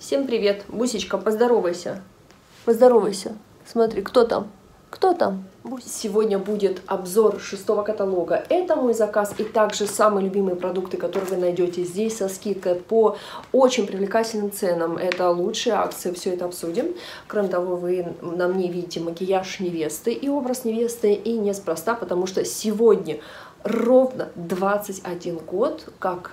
Всем привет, Бусечка, поздоровайся. Поздоровайся. Смотри, кто там? Кто там? Сегодня будет обзор 6-го каталога. Это мой заказ и также самые любимые продукты, которые вы найдете здесь со скидкой по очень привлекательным ценам. Это лучшие акции, все это обсудим. Кроме того, вы на мне видите макияж невесты и образ невесты, и неспроста, потому что сегодня ровно 21 год, как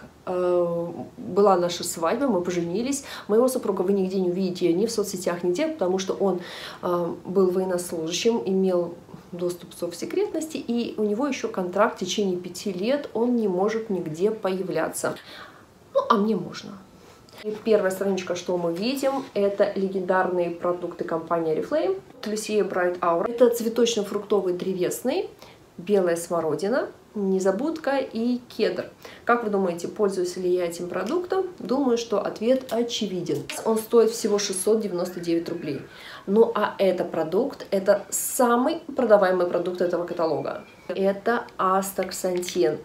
была наша свадьба, мы поженились. Моего супруга вы нигде не увидите, ни в соцсетях, нигде, потому что он был военнослужащим, имел доступ в совсекретности, и у него еще контракт в течение 5 лет, он не может нигде появляться. Ну, а мне можно. И первая страничка, что мы видим, это легендарные продукты компании Oriflame. Lucia Bright Aura. Это цветочно-фруктовый древесный, белая смородина, незабудка и кедр. Как вы думаете, пользуюсь ли я этим продуктом? Думаю, что ответ очевиден. Он стоит всего 699 рублей. Ну а это продукт, это самый продаваемый продукт этого каталога. Это астаксантин.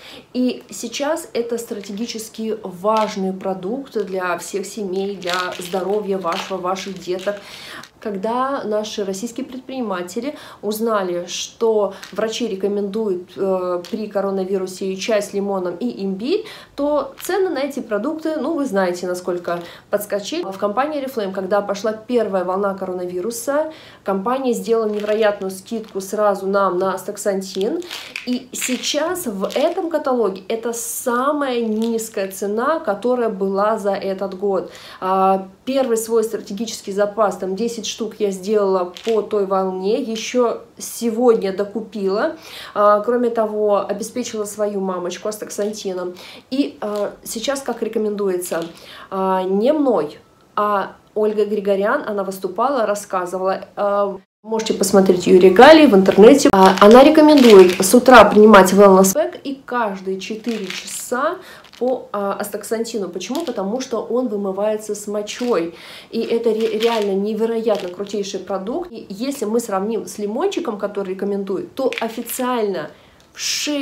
И сейчас это стратегически важный продукт для всех семей, для здоровья ваших деток. Когда наши российские предприниматели узнали, что врачи рекомендуют при коронавирусе чай с лимоном и имбирь, то цены на эти продукты, ну вы знаете, насколько подскочили. В компании Oriflame, когда пошла первая волна коронавируса, компания сделала невероятную скидку сразу нам на астаксантин. И сейчас в этом каталоге это самая низкая цена, которая была за этот год. Первый свой стратегический запас, там 10 штук я сделала по той волне, еще сегодня докупила. Кроме того, обеспечила свою мамочку астаксантином. И сейчас, как рекомендуется, не мной, а Ольга Григорян, она выступала, рассказывала. Можете посмотреть ее регалии в интернете. Она рекомендует с утра принимать wellness pack и каждые 4 часа по астаксантину. Почему? Потому что он вымывается с мочой. И это реально невероятно крутейший продукт. И если мы сравним с лимончиком, который рекомендует, то официально в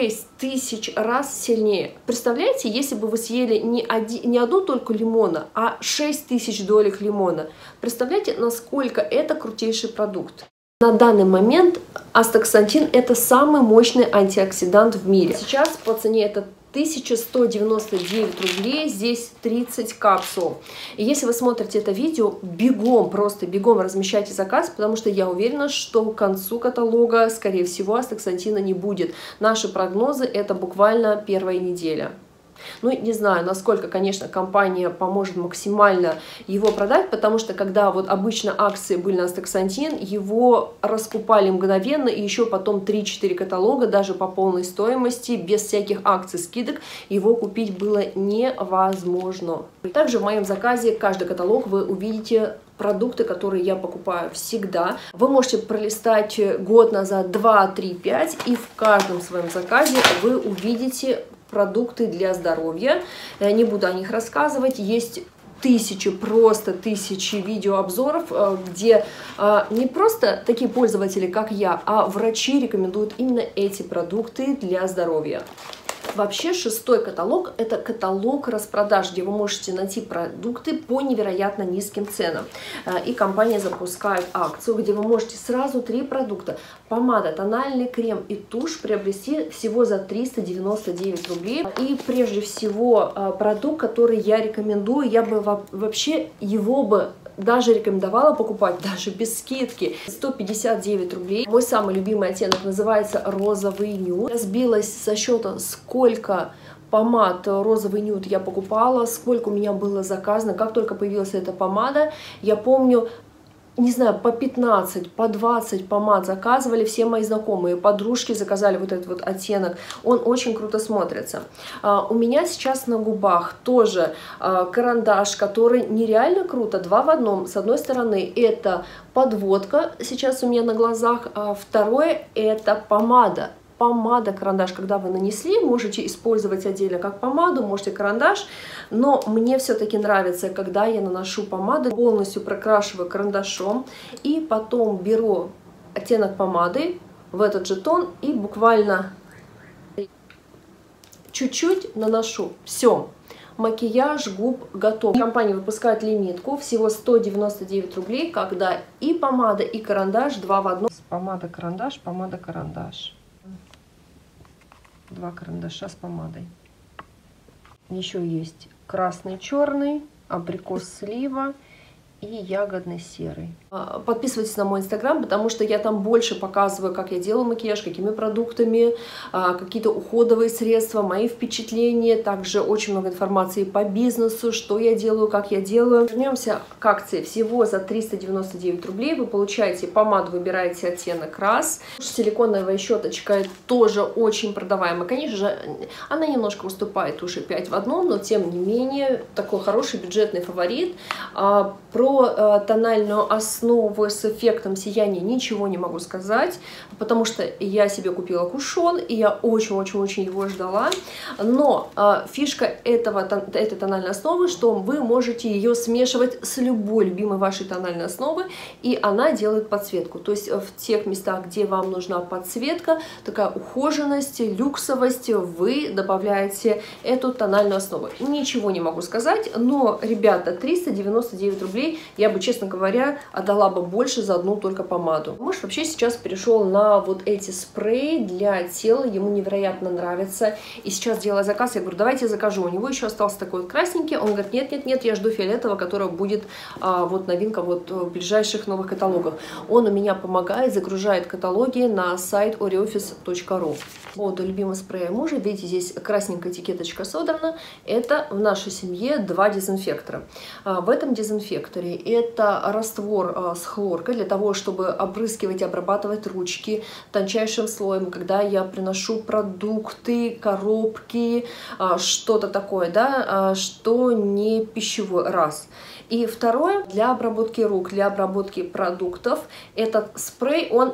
6000 раз сильнее. Представляете, если бы вы съели не одну только лимона, а 6000 долек лимона. Представляете, насколько это крутейший продукт. На данный момент астаксантин это самый мощный антиоксидант в мире. Сейчас по цене это 1199 рублей, здесь 30 капсул. И если вы смотрите это видео, бегом, просто бегом размещайте заказ, потому что я уверена, что к концу каталога, скорее всего, астаксантина не будет. Наши прогнозы это буквально первая неделя. Ну, не знаю, насколько, конечно, компания поможет максимально его продать, потому что, когда вот обычно акции были на астаксантин, его раскупали мгновенно, и еще потом 3-4 каталога, даже по полной стоимости, без всяких акций, скидок, его купить было невозможно. Также в моем заказе каждый каталог вы увидите продукты, которые я покупаю всегда. Вы можете пролистать год назад 2, 3, 5, и в каждом своем заказе вы увидите продукты для здоровья. Я не буду о них рассказывать. Есть просто тысячи видеообзоров, где не просто такие пользователи, как я, а врачи рекомендуют именно эти продукты для здоровья. Вообще 6-й каталог – это каталог распродаж, где вы можете найти продукты по невероятно низким ценам. И компания запускает акцию, где вы можете сразу 3 продукта – помада, тональный крем и тушь приобрести всего за 399 рублей. И прежде всего продукт, который я рекомендую, я бы вообще его бы даже рекомендовала покупать, даже без скидки. 159 рублей. Мой самый любимый оттенок называется розовый нюд. Я сбилась со счета, сколько помад розовый нюд я покупала, сколько у меня было заказано. Как только появилась эта помада, я помню, не знаю, по 15, по 20 помад заказывали все мои знакомые, подружки заказали вот этот вот оттенок, он очень круто смотрится. У меня сейчас на губах тоже карандаш, который нереально круто, 2 в 1. С одной стороны это подводка, сейчас у меня на глазах, а второе это помада. Помада-карандаш, когда вы нанесли, можете использовать отдельно как помаду, можете карандаш, но мне все-таки нравится, когда я наношу помаду, полностью прокрашиваю карандашом, и потом беру оттенок помады в этот же тон и буквально чуть-чуть наношу. Все. макияж губ готов. Компания выпускает лимитку, всего 199 рублей, когда и помада, и карандаш 2 в 1. Помада-карандаш, помада-карандаш. 2 карандаша с помадой. Еще есть красный, черный, абрикос, слива и ягодный серый. Подписывайтесь на мой инстаграм, потому что я там больше показываю, как я делаю макияж, какими продуктами, какие-то уходовые средства, мои впечатления. Также очень много информации по бизнесу, что я делаю, как я делаю. Вернемся к акции. Всего за 399 рублей вы получаете помаду, выбираете оттенок раз. Силиконовая щеточка тоже очень продаваемая. Конечно же, она немножко уступает уже 5 в 1, но тем не менее такой хороший бюджетный фаворит. Про тональную основу с эффектом сияния ничего не могу сказать, потому что я себе купила кушон, и я очень-очень-очень его ждала. Но фишка этой тональной основы, что вы можете ее смешивать с любой любимой вашей тональной основы, и она делает подсветку. То есть в тех местах, где вам нужна подсветка, такая ухоженность, люксовость, вы добавляете эту тональную основу. Ничего не могу сказать, но, ребята, 399 рублей я бы, честно говоря, отдала бы больше за одну только помаду. Муж вообще сейчас перешел на вот эти спреи для тела, ему невероятно нравится. И сейчас, делая заказ, я говорю, давайте я закажу. У него еще остался такой вот красненький. Он говорит, нет, я жду фиолетового, которого будет вот новинка вот в ближайших новых каталогах. Он у меня помогает, загружает каталоги на сайт oreoffice.ru. По поводу любимого спрея мужа, видите, здесь красненькая этикеточка содрана. Это в нашей семье 2 дезинфектора. В этом дезинфекторе это раствор с хлоркой для того, чтобы обрызгивать и обрабатывать ручки тончайшим слоем, когда я приношу продукты, коробки, что-то такое, да, что не пищевой, раз. И второе, для обработки рук, для обработки продуктов, этот спрей, он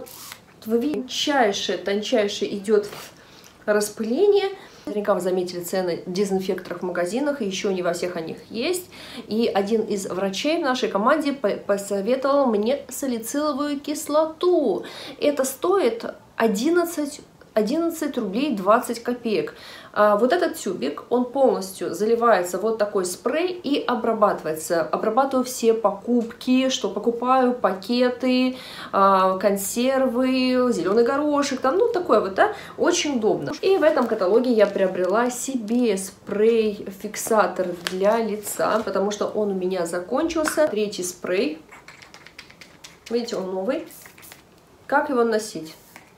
тончайшее идет распыление. Наверняка вы заметили цены дезинфекторов в магазинах, и еще не во всех они есть. И один из врачей в нашей команде посоветовал мне салициловую кислоту. Это стоит 11 рублей 20 копеек. Вот этот тюбик, он полностью заливается вот такой спрей и обрабатывается. Обрабатываю все покупки, что покупаю, пакеты, консервы, зеленый горошек, там, ну, такое вот, да, очень удобно. И в этом каталоге я приобрела себе спрей-фиксатор для лица, потому что он у меня закончился. 3-й спрей. Видите, он новый. Как его носить?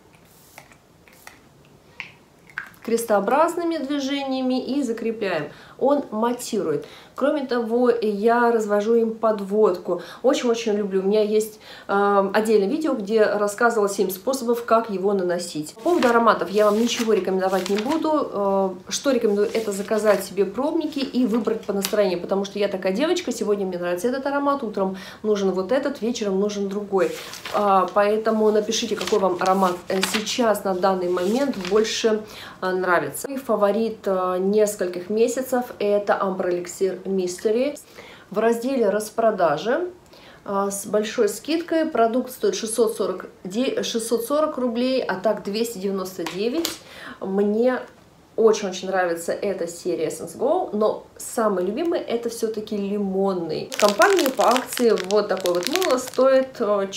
Крестообразными движениями и закрепляем. Он матирует. Кроме того, я развожу им подводку. Очень-очень люблю. У меня есть отдельное видео, где рассказывала 7 способов, как его наносить. По поводу ароматов я вам ничего рекомендовать не буду. Что рекомендую, это заказать себе пробники и выбрать по настроению, потому что я такая девочка, сегодня мне нравится этот аромат, утром нужен вот этот, вечером нужен другой. Поэтому напишите, какой вам аромат сейчас на данный момент больше нравится. Мой фаворит нескольких месяцев — это Amber Elixir Mystery. В разделе распродажи с большой скидкой продукт стоит 640 рублей, а так 299. Мне очень-очень нравится эта серия Essence Go, но самый любимый это все-таки лимонный. В компании по акции вот такой вот мыло стоит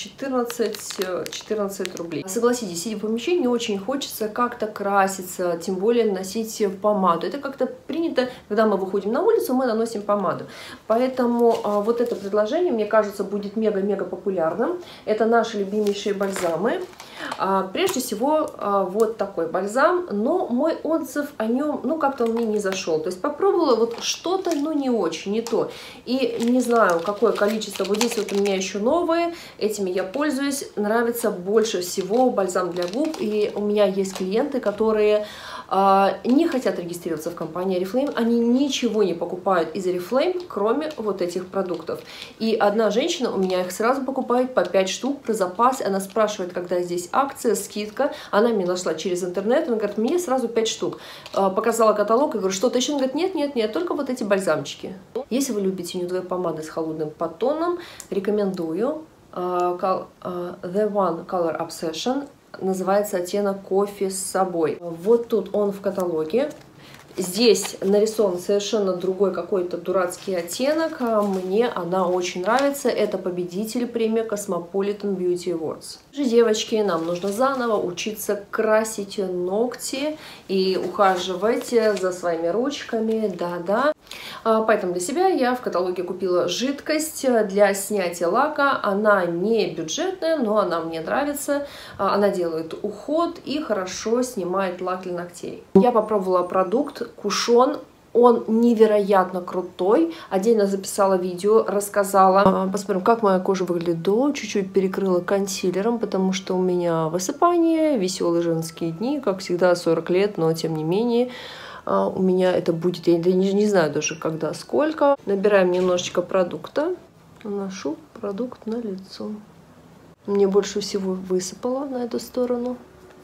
14 рублей. Согласитесь, сидя в помещении, не очень хочется как-то краситься, тем более носить помаду. Это как-то принято, когда мы выходим на улицу, мы наносим помаду. Поэтому вот это предложение, мне кажется, будет мега-мега популярным. Это наши любимейшие бальзамы. Прежде всего, вот такой бальзам, но мой отзыв о нем, ну, как-то он мне не зашел. То есть попробовала вот что-то, но не очень, не то. И не знаю, какое количество. Вот здесь вот у меня еще новые, этими я пользуюсь. Нравится больше всего бальзам для губ. И у меня есть клиенты, которые не хотят регистрироваться в компании Oriflame, они ничего не покупают из Oriflame, кроме вот этих продуктов. И одна женщина у меня их сразу покупает по 5 штук про запас. Она спрашивает, когда здесь акция, скидка. Она меня нашла через интернет, она говорит, мне сразу 5 штук. Показала каталог и говорю, что-то еще? Она говорит, нет, только вот эти бальзамчики. Если вы любите нюдовые помады с холодным подтоном, рекомендую The One Color Obsession. Называется оттенок кофе с собой. Вот тут он в каталоге. Здесь нарисован совершенно другой какой-то дурацкий оттенок. Мне она очень нравится. Это победитель премии Cosmopolitan Beauty Awards. Девочки, нам нужно заново учиться красить ногти и ухаживать за своими ручками. Да-да. Поэтому для себя я в каталоге купила жидкость для снятия лака. Она не бюджетная, но она мне нравится. Она делает уход и хорошо снимает лак для ногтей. Я попробовала продукт Кушон. Он невероятно крутой. Отдельно записала видео, рассказала. Посмотрим, как моя кожа выглядит до. Чуть-чуть перекрыла консилером, потому что у меня высыпание, веселые женские дни. Как всегда, 40 лет, но тем не менее. У меня это будет, я не знаю даже когда, сколько. Набираем немножечко продукта. Наношу продукт на лицо. Мне больше всего высыпало на эту сторону.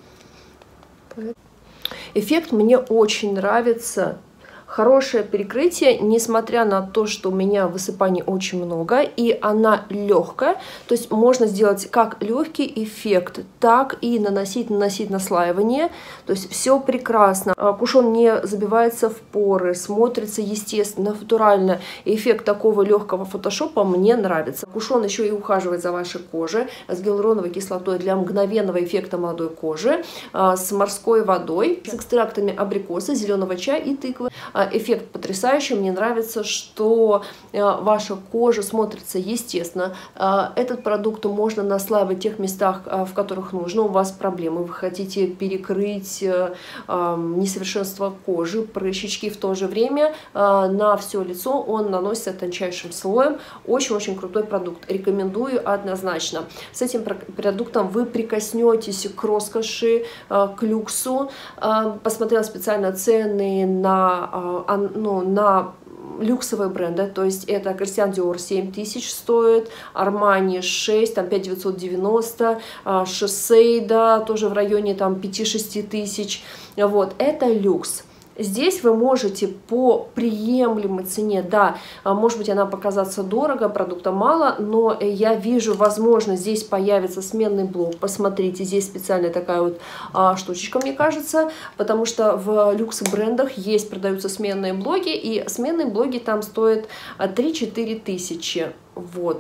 Эффект мне очень нравится. Хорошее перекрытие, несмотря на то, что у меня высыпаний очень много, и она легкая. То есть можно сделать как легкий эффект, так и наносить наслаивание. То есть все прекрасно. Кушон не забивается в поры, смотрится естественно, натурально. Эффект такого легкого фотошопа мне нравится. Кушон еще и ухаживает за вашей кожей с гиалуроновой кислотой для мгновенного эффекта молодой кожи, с морской водой, с экстрактами абрикоса, зеленого чая и тыквы. Эффект потрясающий, мне нравится, что ваша кожа смотрится естественно. Этот продукт можно наслаивать в тех местах, в которых нужно. У вас проблемы, вы хотите перекрыть несовершенство кожи, прыщички. В то же время на все лицо он наносится тончайшим слоем. Очень-очень крутой продукт. Рекомендую однозначно. С этим продуктом вы прикоснетесь к роскоши, к люксу. Посмотрела специально цены на люксовые бренды, то есть это Christian Dior 7000 стоит, Armani 6, там 5990, Shiseido тоже в районе там 5-6 тысяч. Вот, это люкс. Здесь вы можете по приемлемой цене, да, может быть она показаться дорого, продукта мало, но я вижу возможность, здесь появится сменный блок. Посмотрите, здесь специальная такая вот штучечка, мне кажется, потому что в люкс-брендах есть, продаются сменные блоки, и сменные блоки там стоят 3-4 тысячи. Вот,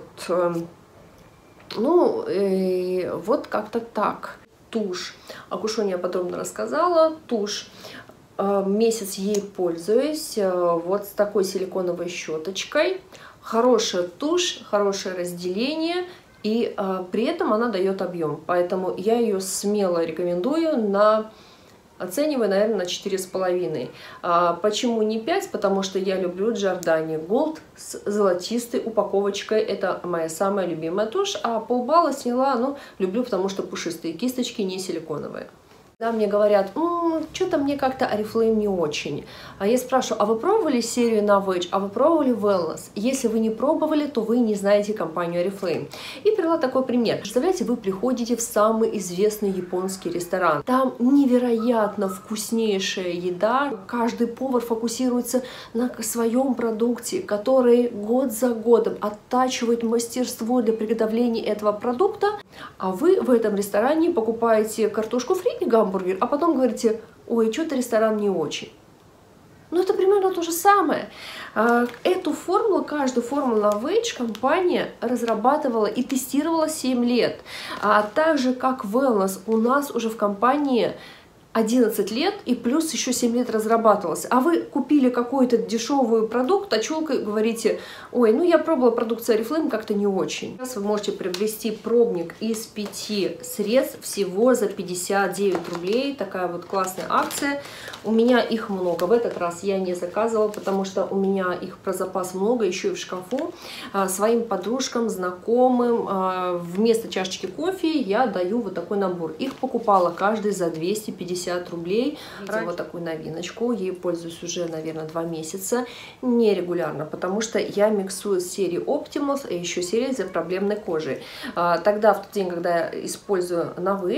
ну, вот как-то так. Тушь. О Кушоне я подробно рассказала. Тушь. Месяц ей пользуюсь, вот с такой силиконовой щеточкой. Хорошая тушь, хорошее разделение, и при этом она дает объем. Поэтому я ее смело рекомендую оцениваю, наверное, на 4,5. Почему не 5? Потому что я люблю Giordani Gold с золотистой упаковочкой. Это моя самая любимая тушь. А полбалла сняла, ну, люблю, потому что пушистые кисточки, не силиконовые. Да, мне говорят, что-то мне как-то Oriflame не очень. А я спрашиваю, а вы пробовали серию Novage, а вы пробовали Wellness? Если вы не пробовали, то вы не знаете компанию Oriflame. И привела такой пример. Представляете, вы приходите в самый известный японский ресторан. Там невероятно вкуснейшая еда. Каждый повар фокусируется на своем продукте, который год за годом оттачивает мастерство для приготовления этого продукта. А вы в этом ресторане покупаете картошку фри и гамбургер, а потом говорите, ой, что-то ресторан не очень. Ну, это примерно то же самое. Эту формулу, каждую формулу Novage компания разрабатывала и тестировала 7 лет. Так же, как Wellness, у нас уже в компании 11 лет и плюс еще 7 лет разрабатывалось. А вы купили какой-то дешевый продукт, а челкой говорите, ой, ну я пробовала продукцию Oriflame, как-то не очень. Сейчас вы можете приобрести пробник из 5 средств всего за 59 рублей. Такая вот классная акция. У меня их много. В этот раз я не заказывала, потому что у меня их про запас много, еще и в шкафу. Своим подружкам, знакомым вместо чашечки кофе я даю вот такой набор. Их покупала каждый за 250 рублей. Вот такую новиночку. Ей пользуюсь уже, наверное, 2 месяца. Нерегулярно, потому что я миксую с серией Optimus и еще серией за проблемной кожей. Тогда, в тот день, когда я использую Novage,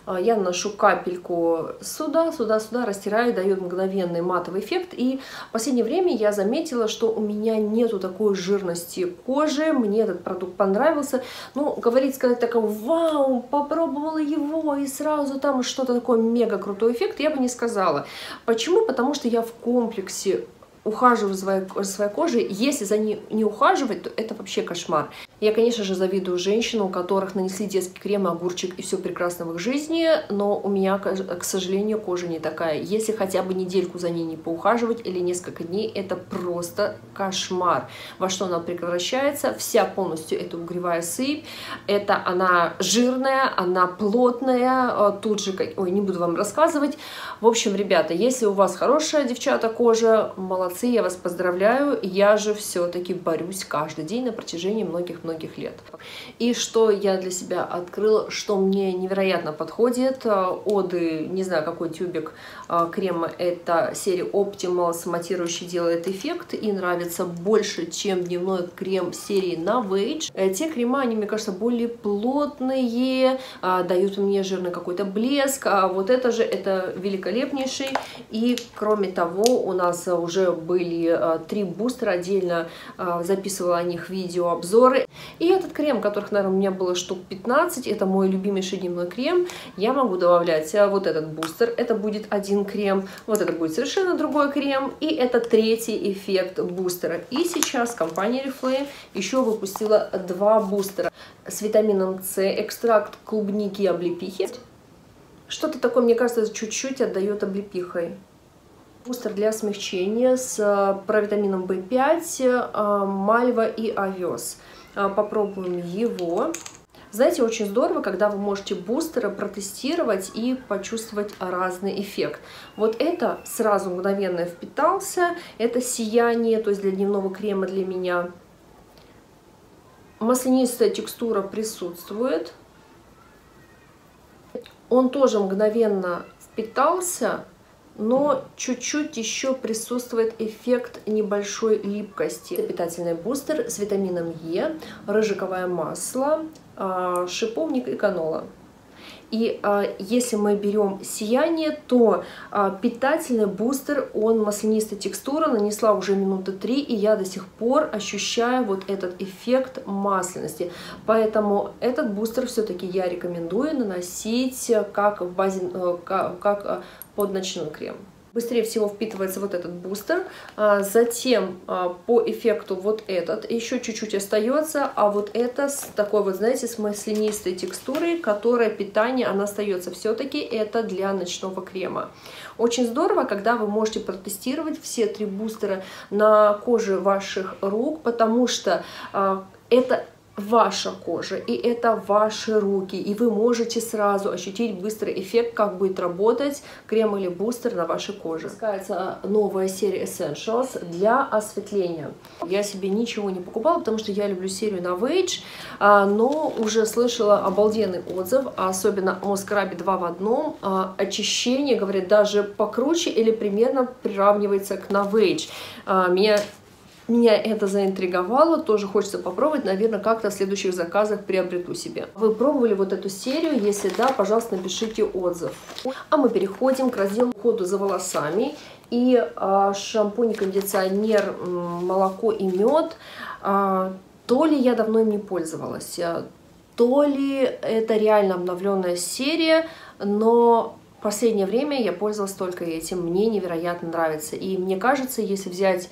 Я наношу капельку сюда, растираю, дает мгновенный матовый эффект. И в последнее время я заметила, что у меня нету такой жирности кожи, мне этот продукт понравился. Ну, сказать такого, вау, попробовала его и сразу там что-то такое мега крутой эффект, я бы не сказала. Почему? Потому что я в комплексе ухаживаю за своей кожей. Если за ней не ухаживать, то это вообще кошмар. Я, конечно же, завидую женщинам, у которых нанесли детский крем, огурчик и все прекрасно в их жизни, но у меня, к сожалению, кожа не такая. Если хотя бы недельку за ней не поухаживать или несколько дней, это просто кошмар. Во что она превращается? Вся полностью это угревая сыпь, это она жирная, она плотная, тут же, ой, не буду вам рассказывать. В общем, ребята, если у вас хорошая, девчата, кожа, молодцы, я вас поздравляю. Я же все-таки борюсь каждый день на протяжении многих лет. И что я для себя открыла, что мне невероятно подходит, оды, не знаю, какой тюбик крема, это серия Optimals, матирующий делает эффект, и нравится больше, чем дневной крем серии Novage. Те крема, они, мне кажется, более плотные, дают мне жирный какой-то блеск, а вот это же, это великолепнейший. И кроме того, у нас уже были 3 бустера, отдельно записывала о них видеообзоры. И этот крем, которых, наверное, у меня было штук 15, это мой любимейший дневной крем. Я могу добавлять вот этот бустер, это будет один крем, вот это будет совершенно другой крем, и это третий эффект бустера. И сейчас компания Oriflame еще выпустила 2 бустера с витамином С, экстракт клубники и облепихи. Что-то такое, мне кажется, чуть-чуть отдает облепихой. Бустер для смягчения с провитамином В5, мальва и овес. Попробуем его. Знаете, очень здорово, когда вы можете бустеры протестировать и почувствовать разный эффект. Вот это сразу мгновенно впитался, это сияние, то есть для дневного крема для меня. Маслянистая текстура присутствует. Он тоже мгновенно впитался, но чуть-чуть еще присутствует эффект небольшой липкости. Это питательный бустер с витамином Е, рыжиковое масло, шиповник и канола. И если мы берем сияние, то питательный бустер, он маслянистой текстуры, нанесла уже минуты 3, и я до сих пор ощущаю вот этот эффект масляности. Поэтому этот бустер все-таки я рекомендую наносить как в базе, как под ночной крем. Быстрее всего впитывается вот этот бустер, затем по эффекту вот этот еще чуть-чуть остается, а вот это с такой вот, знаете, с маслянистой текстурой, которая питание, она остается все-таки, это для ночного крема. Очень здорово, когда вы можете протестировать все 3 бустера на коже ваших рук, потому что это ваша кожа, и это ваши руки, и вы можете сразу ощутить быстрый эффект, как будет работать крем или бустер на вашей коже. Выпускается новая серия Essentials для осветления. Я себе ничего не покупала, потому что я люблю серию Novage, но уже слышала обалденный отзыв, особенно о скрабе 2 в 1. Очищение, говорят, даже покруче или примерно приравнивается к Novage. Меня это заинтриговало, тоже хочется попробовать, наверное, как-то в следующих заказах приобрету себе. Вы пробовали вот эту серию? Если да, пожалуйста, напишите отзыв. А мы переходим к разделу ухода за волосами. И шампунь, кондиционер, молоко и мед. То ли я давно им не пользовалась, то ли это реально обновленная серия, но в последнее время я пользовалась только этим. Мне невероятно нравится. И мне кажется, если взять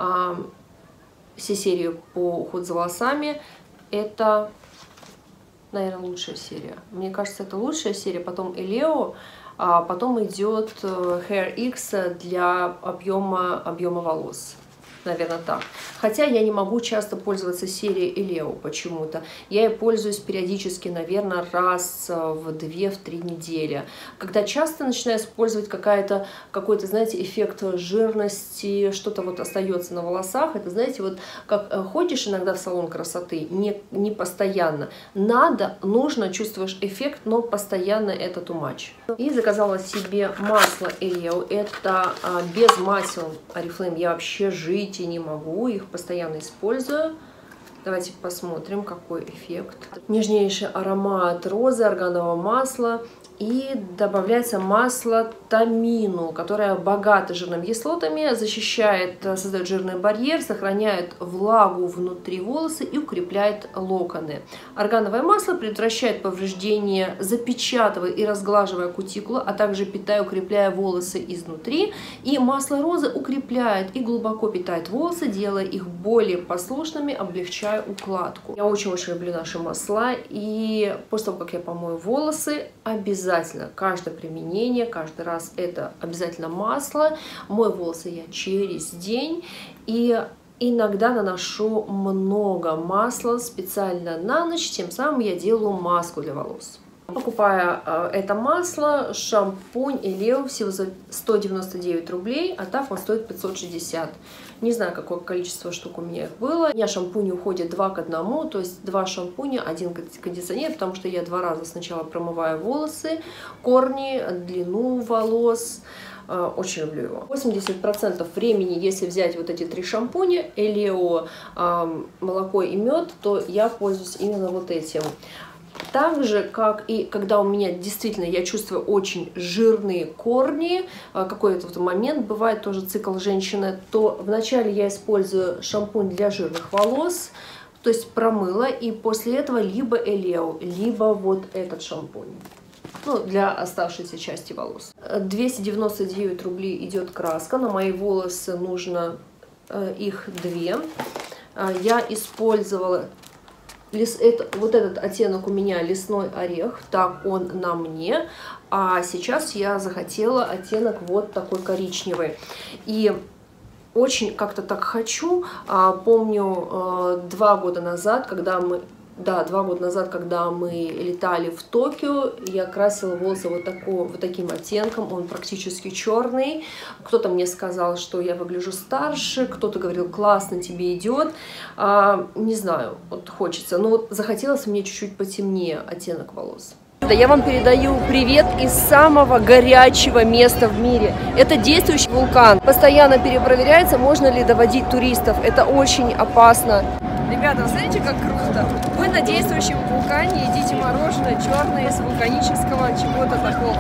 все серии по уходу за волосами, это, наверное, лучшая серия. Мне кажется, это лучшая серия. Потом Eleo, а потом идет Hair X для объема волос. Наверное, так. Хотя я не могу часто пользоваться серией Eleo почему-то. Я ей пользуюсь периодически, наверное, раз в 2-3 недели. Когда часто начинаю использовать какой-то, знаете, эффект жирности, что-то вот остается на волосах, это, знаете, вот как ходишь иногда в салон красоты, не постоянно. Нужно, чувствуешь эффект, но постоянно это too much. И заказала себе масло Eleo. Это без масел Oriflame я вообще жить и не могу, их постоянно использую. Давайте посмотрим, какой эффект. Нежнейший аромат розы, органового масла И добавляется масло тамину, которое богато жирными кислотами, защищает, создает жирный барьер, сохраняет влагу внутри волоса и укрепляет локоны. Органовое масло предотвращает повреждение, запечатывая и разглаживая кутикулу, а также питая, укрепляя волосы изнутри. И масло розы укрепляет и глубоко питает волосы, делая их более послушными, облегчая укладку. Я очень-очень люблю наши масла, и после того, как я помою волосы, обязательно каждое применение, каждый раз это обязательно масло. Мою волосы я через день, и иногда наношу много масла специально на ночь, тем самым я делаю маску для волос. Покупая это масло, шампунь Eleo всего за 199 рублей, а так он стоит 560. Не знаю, какое количество штук у меня их было. У меня шампуни уходят 2 к 1, то есть 2 шампуня, 1 кондиционер, потому что я 2 раза сначала промываю волосы, корни, длину волос. Очень люблю его. 80% времени, если взять вот эти 3 шампуня, Eleo, молоко и мед, то я пользуюсь именно вот этим. Так же, как и когда у меня действительно, я чувствую очень жирные корни, какой-то вот момент, бывает тоже цикл женщины, то вначале я использую шампунь для жирных волос, то есть промыла, и после этого либо Eleo, либо вот этот шампунь. Ну, для оставшейся части волос. 299 рублей идет краска, на мои волосы нужно их 2. Я использовала... Вот этот оттенок у меня лесной орех, так он на мне, а сейчас я захотела оттенок вот такой коричневый. И очень как-то так хочу, помню 2 года назад, когда мы... Да, 2 года назад, когда мы летали в Токио, я красила волосы вот таким оттенком, он практически черный. Кто-то мне сказал, что я выгляжу старше, кто-то говорил, классно тебе идет. Не знаю, вот хочется, но вот захотелось мне чуть-чуть потемнее оттенок волос. Да, я вам передаю привет из самого горячего места в мире. Это действующий вулкан. Постоянно перепроверяется, можно ли доводить туристов. Это очень опасно. Ребята, вы смотрите, как круто. Вы на действующем вулкане едите мороженое черное из вулканического чего-то такого.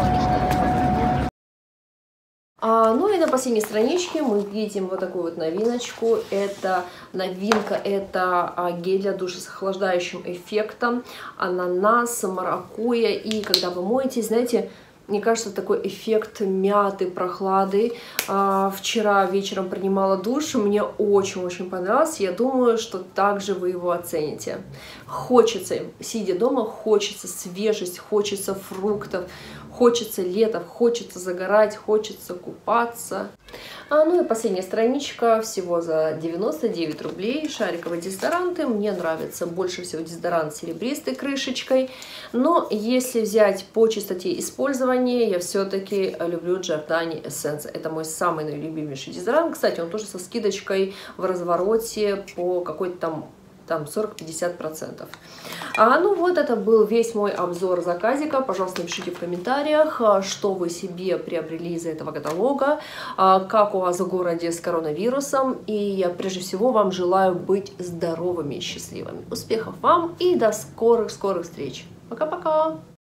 Ну и на последней страничке мы видим вот такую вот новиночку. Это новинка, это гель для душа с охлаждающим эффектом. Ананас, маракуйя. И когда вы моетесь, знаете, мне кажется, такой эффект мяты, прохлады. Вчера вечером принимала душ, мне очень-очень понравился. Я думаю, что также вы его оцените. Хочется, сидя дома, хочется свежесть, хочется фруктов, хочется лета, хочется загорать, хочется купаться. Ну и последняя страничка, всего за 99 рублей, шариковые дезодоранты. Мне нравится больше всего дезодорант с серебристой крышечкой. Но если взять по частоте использования, я все-таки люблю Giordani Essence. Это мой самый любимейший дезодорант. Кстати, он тоже со скидочкой в развороте по какой-то там 40-50%. Ну вот, это был весь мой обзор заказика. Пожалуйста, напишите в комментариях, что вы себе приобрели из этого каталога, как у вас в городе с коронавирусом. И я прежде всего вам желаю быть здоровыми и счастливыми. Успехов вам и до скорых-скорых встреч. Пока-пока!